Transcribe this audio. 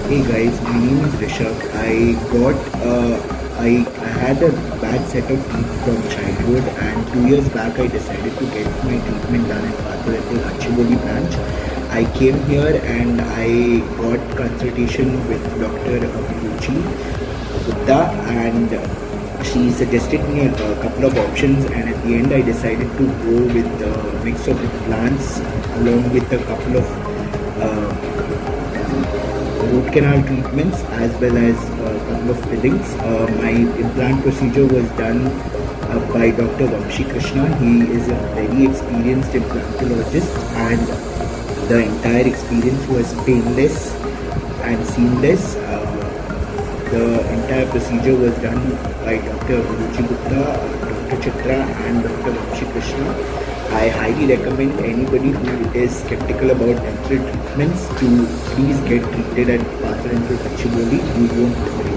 Hey guys, my name is Rishabh. I had a bad set of teeth from childhood, and 2 years back I decided to get my treatment done in Patharapur Achiboli branch. I came here and I got consultation with Dr. Abhiruchi Gupta, and she suggested me a couple of options, and at the end I decided to go with a mix of implants along with a couple of root canal treatments as well as a couple of fillings. My implant procedure was done by Dr. Vamshi Krishna. He is a very experienced implantologist, and the entire experience was painless and seamless. The entire procedure was done by Dr. Ruchi Gupta, Dr. Chitra and Dr. Vamshi Krishna. I highly recommend anybody who is skeptical about dental treatments to please get treated at Patharapur Achiboli. You won't